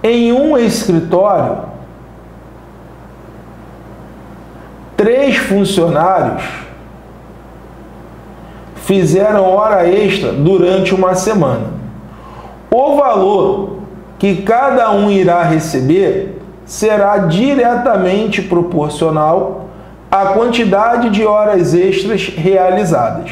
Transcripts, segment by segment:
Em um escritório, 3 funcionários fizeram hora extra durante uma semana. O valor que cada um irá receber será diretamente proporcional à quantidade de horas extras realizadas.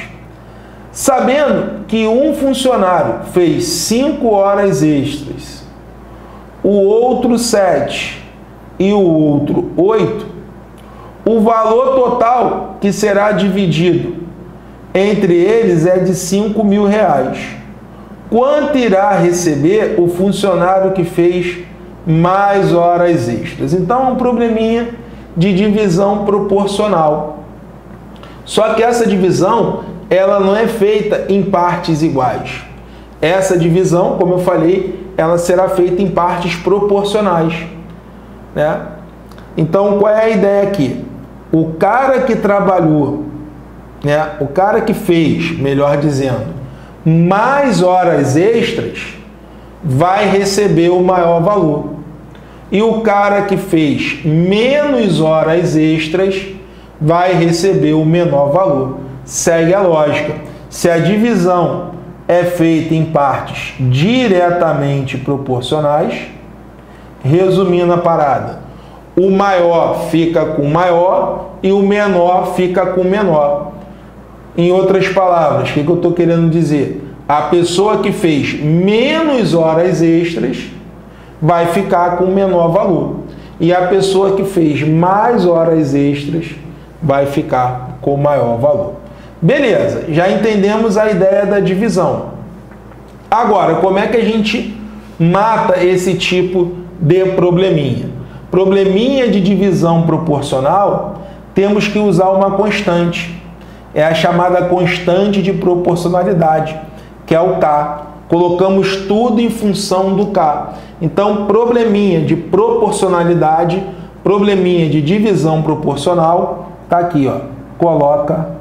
Sabendo que um funcionário fez 5 horas extras, o outro 7 e o outro 8, o valor total que será dividido entre eles é de R$5.000. Quanto irá receber o funcionário que fez mais horas extras? Então, é um probleminha de divisão proporcional. Só que essa divisão, ela não é feita em partes iguais. Essa divisão, como eu falei, ela será feita em partes proporcionais, né? Então, qual é a ideia aqui? O cara que trabalhou, né? O cara que fez, melhor dizendo, mais horas extras, vai receber o maior valor. E o cara que fez menos horas extras vai receber o menor valor. Segue a lógica. Se a divisão é feita em partes diretamente proporcionais, resumindo a parada, o maior fica com o maior e o menor fica com o menor. Em outras palavras, o que eu estou querendo dizer? A pessoa que fez menos horas extras vai ficar com o menor valor. E a pessoa que fez mais horas extras vai ficar com o maior valor. Beleza, já entendemos a ideia da divisão. Agora, como é que a gente mata esse tipo de probleminha? Probleminha de divisão proporcional, temos que usar uma constante. É a chamada constante de proporcionalidade, que é o K. Colocamos tudo em função do K. Então, probleminha de proporcionalidade, probleminha de divisão proporcional, tá aqui, ó. Coloca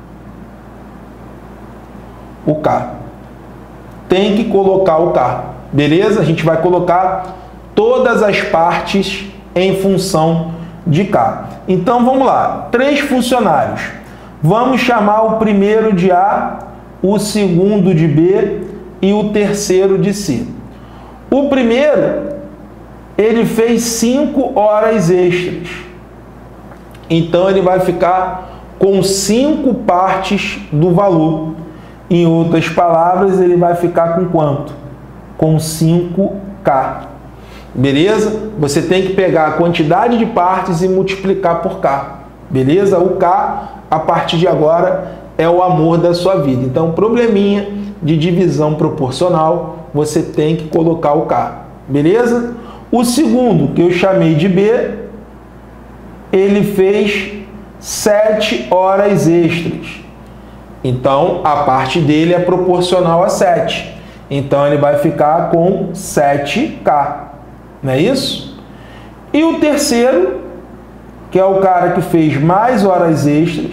o K. Tem que colocar o K. Beleza? A gente vai colocar todas as partes em função de K. Então, vamos lá. 3 funcionários. Vamos chamar o primeiro de A, o segundo de B e o terceiro de C. O primeiro, ele fez 5 horas extras. Então, ele vai ficar com 5 partes do valor. Em outras palavras, ele vai ficar com quanto? Com 5K. Beleza? Você tem que pegar a quantidade de partes e multiplicar por K. Beleza? O K, a partir de agora, é o amor da sua vida. Então, probleminha de divisão proporcional, você tem que colocar o K. Beleza? O segundo, que eu chamei de B, ele fez 7 horas extras. Então, a parte dele é proporcional a 7. Então, ele vai ficar com 7K. Não é isso? E o terceiro, que é o cara que fez mais horas extras,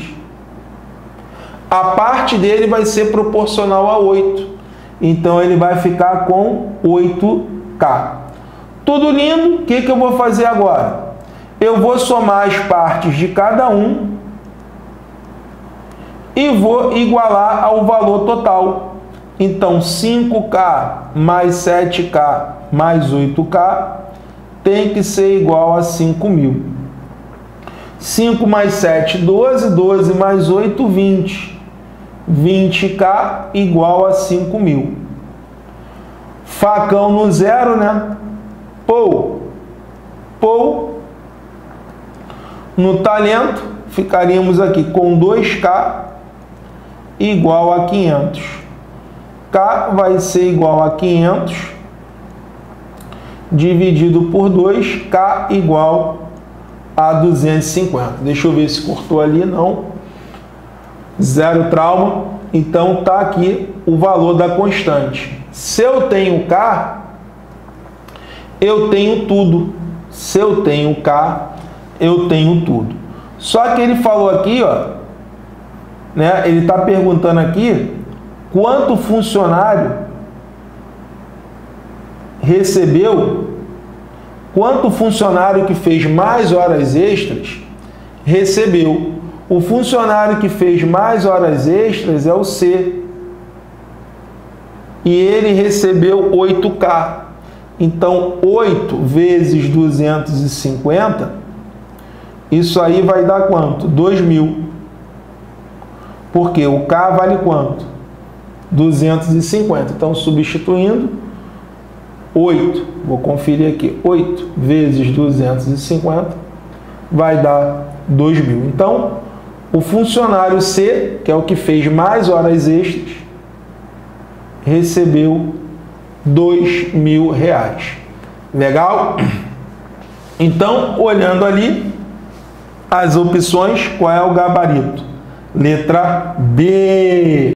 a parte dele vai ser proporcional a 8. Então, ele vai ficar com 8K. Tudo lindo. O que eu vou fazer agora? Eu vou somar as partes de cada um e vou igualar ao valor total. Então, 5K mais 7K mais 8K tem que ser igual a 5.000. 5 mais 7, 12. 12 mais 8, 20. 20K igual a 5.000. Facão no zero, né? Pou. Pou. No talento, ficaríamos aqui com 2K igual a 500. K vai ser igual a 500 dividido por 2, K igual a 250. Deixa eu ver se cortou ali, não. Zero trauma. Então, tá aqui o valor da constante. Se eu tenho K, eu tenho tudo. Se eu tenho K, eu tenho tudo. Só que ele falou aqui, ó, né? Ele está perguntando aqui quanto funcionário recebeu quanto o funcionário que fez mais horas extras recebeu. O funcionário que fez mais horas extras é o C. E ele recebeu 8K. Então, 8 vezes 250, isso aí vai dar quanto? 2.000. Porque o K vale quanto? 250. Então, substituindo, 8, vou conferir aqui, 8 vezes 250 vai dar 2.000. Então, o funcionário C, que é o que fez mais horas extras, recebeu R$2.000. Legal? Então, olhando ali as opções, qual é o gabarito? Letra B.